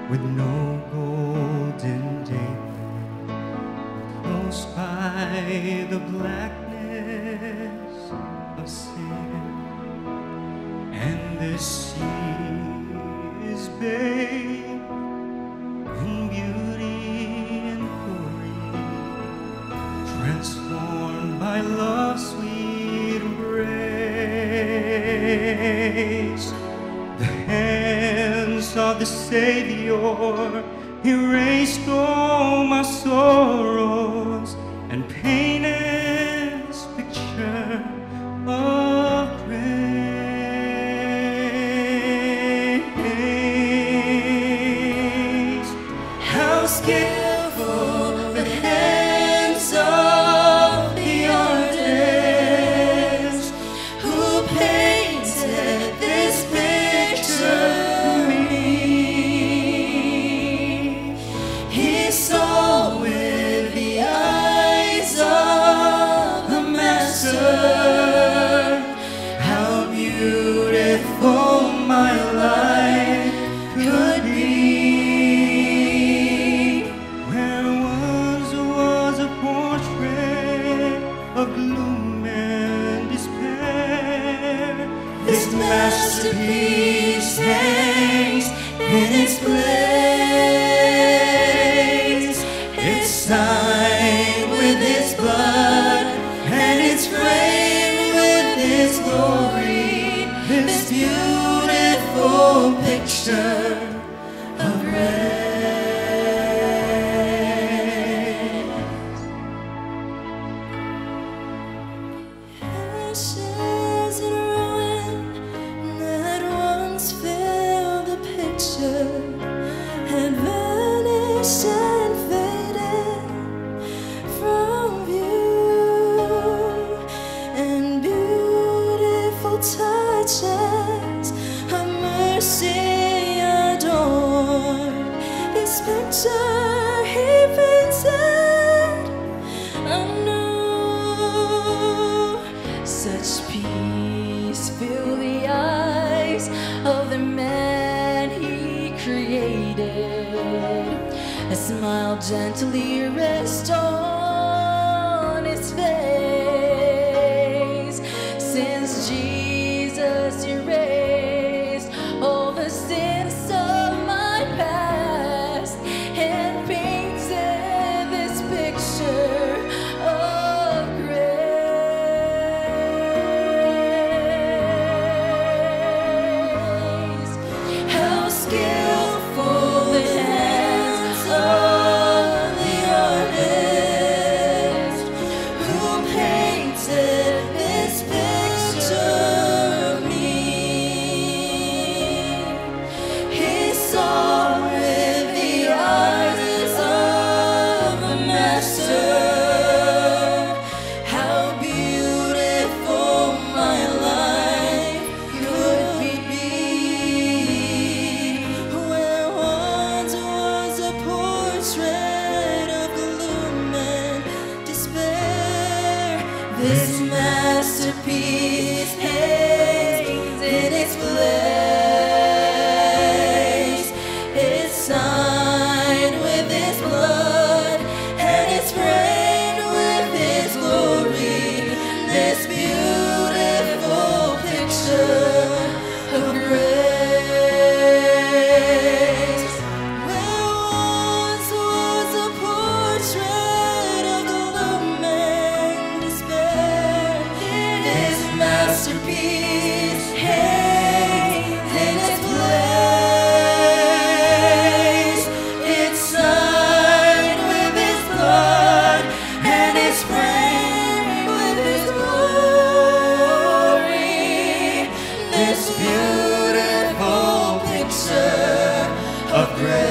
with no golden daybreak, close by the blackness of sin, and the sea is bathed in beauty and glory, transformed by love's sweet embrace. The hands of the Savior erased all my sorrows and painted this picture of grace. How skillful the hands of the artist who painted this picture of me. He saw with the eyes of the master how beautiful my life could be. Where once was a portrait of gloom and despair, this masterpiece hangs in its place. It's signed with His blood and it's framed with His glory. This beautiful picture of grace. Ashes and ruin that once filled the picture had vanished and faded from view, and beautiful touches of mercy adorned this picture He painted anew. Such peace fill the eyes of the man He created. A smile gently rests on His face, since Jesus erased all the sins of my past and painted this picture of grace. How skillful the hands of the artist who painted this picture of me. He saw with the eyes of the master how beautiful my life could be. Where once was a portrait of gloom and despair, this masterpiece hangs in its place. It's signed with His blood and it's framed with His glory. This beautiful picture of grace. Where once was a portrait of gloom and despair, this masterpiece hangs in its place. It's signed with His blood and it's framed with His glory. This beautiful picture of grace.